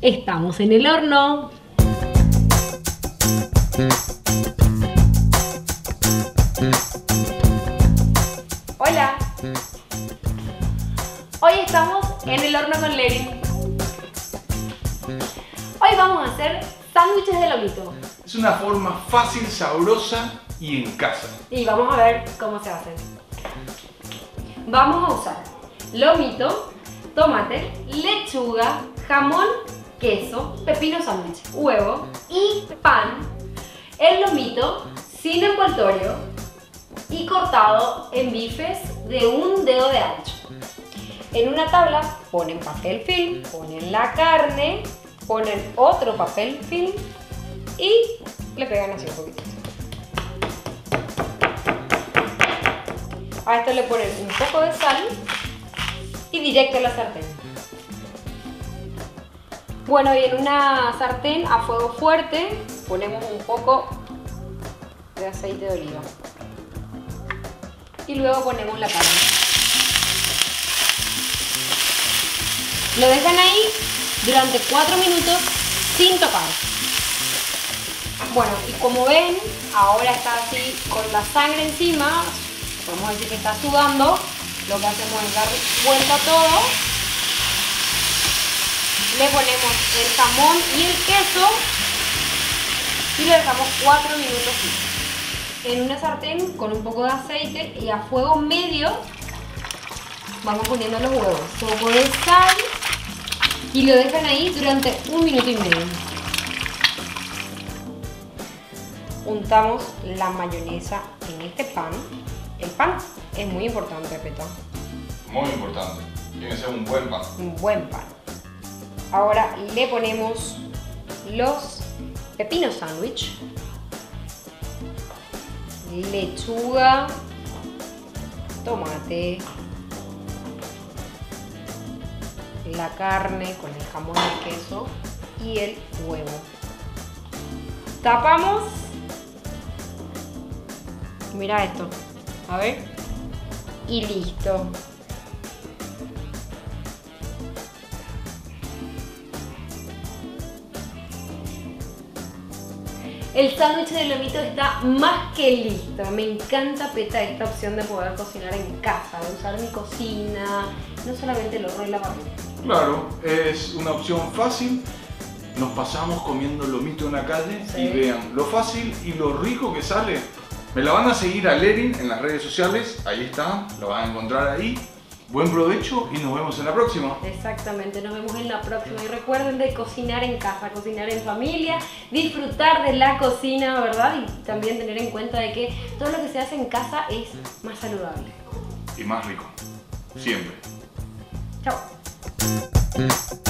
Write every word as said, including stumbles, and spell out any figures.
Estamos en el horno. Hola. Hoy estamos en el horno con Lerin. Hoy vamos a hacer sándwiches de lomito. Es una forma fácil, sabrosa y en casa. Y vamos a ver cómo se hacen. Vamos a usar lomito, tomate, lechuga, jamón, queso, pepino sándwich, huevo y pan. El lomito sin envoltorio y cortado en bifes de un dedo de ancho. En una tabla ponen papel film, ponen la carne, ponen otro papel film y le pegan así un poquito. A esto le ponen un poco de sal y directo a la sartén. Bueno, y en una sartén a fuego fuerte ponemos un poco de aceite de oliva. Y luego ponemos la carne. Lo dejan ahí durante cuatro minutos sin tocar. Bueno, y como ven, ahora está así con la sangre encima. Podemos decir que está sudando. Lo que hacemos es dar vuelta a todo. Le ponemos el jamón y el queso y lo dejamos cuatro minutos en una sartén con un poco de aceite y a fuego medio vamos poniendo los huevos, un poco de sal y lo dejan ahí durante un minuto y medio. Untamos la mayonesa en este pan. El pan es muy importante, Peta. Muy importante. Tiene que ser un buen pan. Un buen pan. Ahora le ponemos los pepinos sándwich, lechuga, tomate, la carne con el jamón y el queso y el huevo. Tapamos. Mira esto. A ver. Y listo. El sándwich de lomito está más que listo. Me encanta, Peta, esta opción de poder cocinar en casa, de usar mi cocina, no solamente el horno y la parrilla. Claro, es una opción fácil. Nos pasamos comiendo lomito en la calle, sí. Y vean lo fácil y lo rico que sale. Me la van a seguir a Lerin en las redes sociales, ahí está, lo van a encontrar ahí. Buen provecho y nos vemos en la próxima. Exactamente, nos vemos en la próxima. Y recuerden de cocinar en casa, cocinar en familia, disfrutar de la cocina, ¿verdad? Y también tener en cuenta de que todo lo que se hace en casa es más saludable. Y más rico, siempre. Chao.